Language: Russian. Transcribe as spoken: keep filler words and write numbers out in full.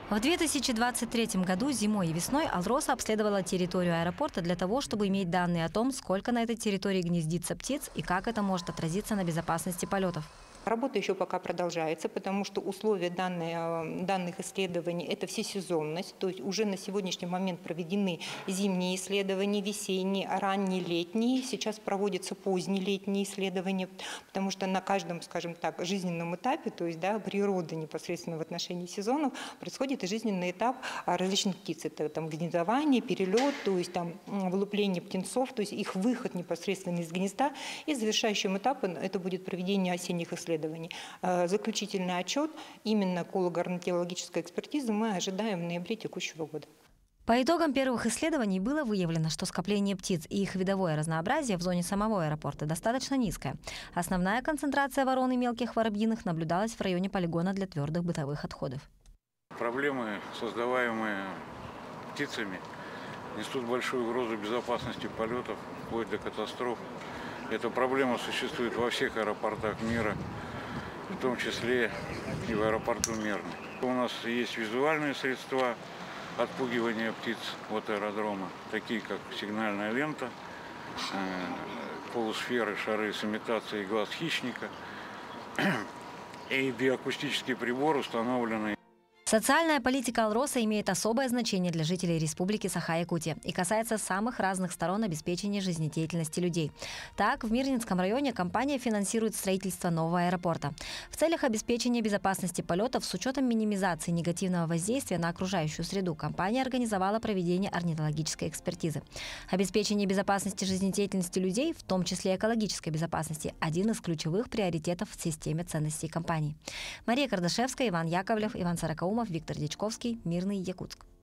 В две тысячи двадцать третьем году зимой и весной «Алроса» обследовала территорию аэропорта для того, чтобы иметь данные о том, сколько на этой территории гнездится птиц и как это может отразиться на безопасности полетов. Работа еще пока продолжается, потому что условия данные, данных исследований – это всесезонность. То есть уже на сегодняшний момент проведены зимние исследования, весенние, ранние, летние. Сейчас проводятся поздние летние исследования, потому что на каждом, скажем так, жизненном этапе, то есть да, природы непосредственно в отношении сезонов, происходит и жизненный этап различных птиц. Это там гнездование, перелет, то есть там вылупление птенцов, то есть их выход непосредственно из гнезда. И завершающим этапом это будет проведение осенних исследований. Заключительный отчет именно эколого-орнитологической экспертизы мы ожидаем в ноябре текущего года. По итогам первых исследований было выявлено, что скопление птиц и их видовое разнообразие в зоне самого аэропорта достаточно низкое. Основная концентрация ворон и мелких воробьиных наблюдалась в районе полигона для твердых бытовых отходов. Проблемы, создаваемые птицами, несут большую угрозу безопасности полетов, вплоть до катастроф. Эта проблема существует во всех аэропортах мира, в том числе и в аэропорту Мирный. У нас есть визуальные средства отпугивания птиц от аэродрома, такие как сигнальная лента, полусферы, шары с имитацией глаз хищника и биоакустический прибор, установленный. Социальная политика «Алроса» имеет особое значение для жителей Республики Саха-Якутия и касается самых разных сторон обеспечения жизнедеятельности людей. Так, в Мирнинском районе компания финансирует строительство нового аэропорта. В целях обеспечения безопасности полетов с учетом минимизации негативного воздействия на окружающую среду компания организовала проведение орнитологической экспертизы. Обеспечение безопасности жизнедеятельности людей, в том числе экологической безопасности, один из ключевых приоритетов в системе ценностей компании. Мария Кардашевская, Иван Яковлев, Иван Сорокаумов, Виктор Дичковский, Мирный, Якутск.